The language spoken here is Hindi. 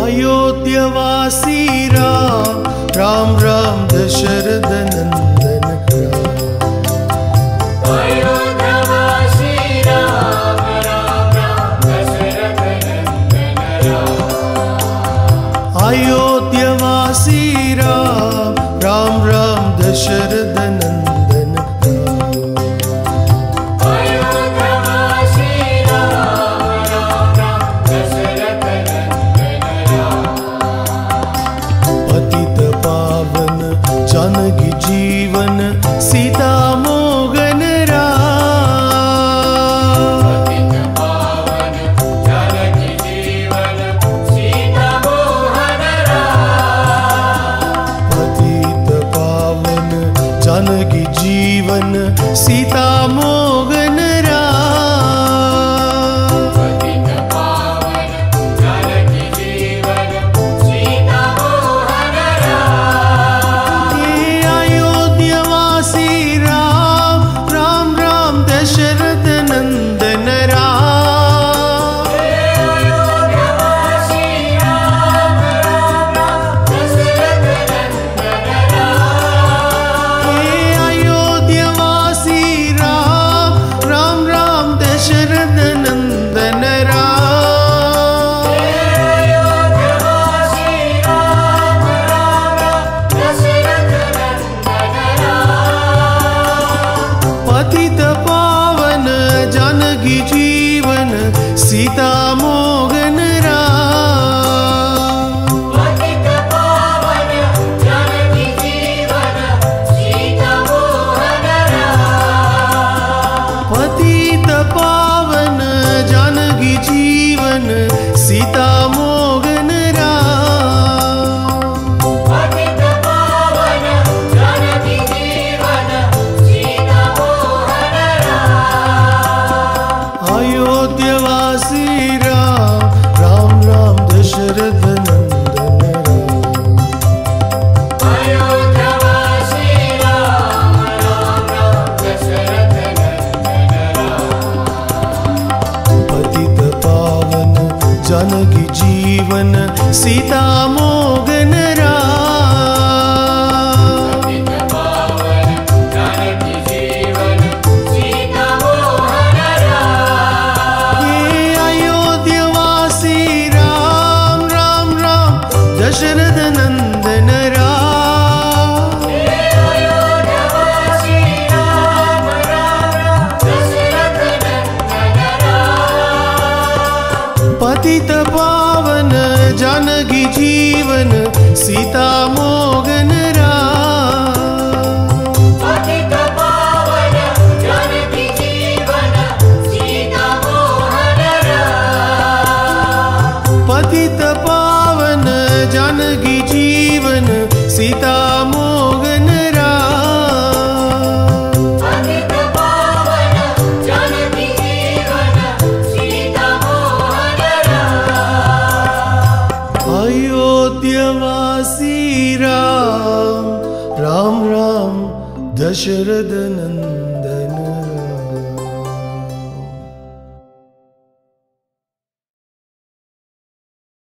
अयोध्यवासी राम राम राम दशरथ नंदन राम। अयोध्यवासी राम राम राम दशरथ नंदन राम। अयोध्यवासी राम राम राम दशरथ नंदन राम। अयोध्यवासी राम राम राम दशरथ नंदन राम। पतित पावन जानकी जीवन सीता मोहन राम। पतित पावन जानकी जीवन सीता मोहन राम। पतित पावन जानकी जीवन सीता मोहन राम। पतित पावन जानकी जीवन सीता मोहन राम। हे अयोध्यवासी राम राम राम दशरथ नंदन राम। अयोध्यवासी राम राम राम दशरथ नंदन राम। हे अयोध्यवासी राम राम राम दशरथ नंदन राम। अयोध्यवासी राम राम राम दशरथ नंदन राम। पतित पावन जानकी जीवन सीता मोहन राम। पतित पावन जानकी जीवन सीता मोहन राम। पतित पावन जानकी जीवन सीता मोहन राम। पतित पावन जानकी जीवन सीता मोहन राम। अयोध्यवासी राम राम राम दशरथ नंदन राम। अयोध्यवासी राम राम राम दशरथ नंदन राम। पतित पावन जानकी जीवन सीता मोहन राम। पतित पावन जानकी जीवन सीता मोहन राम। हे अयोध्यवासी राम राम राम दशरथ नंदन राम। अयोध्यवासी राम राम राम दशरथ नंदन राम। पतित पावन जानकी जीवन सीता मोहन राम। पतित पावन जानकी जीवन सीता मोहन राम। पतित पावन जानकी जीवन सीता मोहन राम। पतित पावन जानकी जीवन सीता मोहन राम। अयोध्यवासी राम राम राम दशरथ नंदन